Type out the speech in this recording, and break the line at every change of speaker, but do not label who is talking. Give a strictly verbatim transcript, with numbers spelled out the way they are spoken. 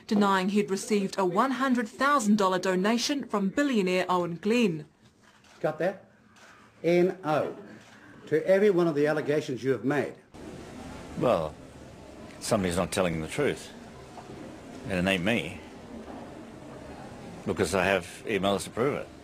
denying he'd received a one hundred thousand dollars donation from billionaire Owen Glenn.
Got that? N O. To every one of the allegations you have made.
Well, somebody's not telling the truth. And it ain't me. Because I have emails to prove it.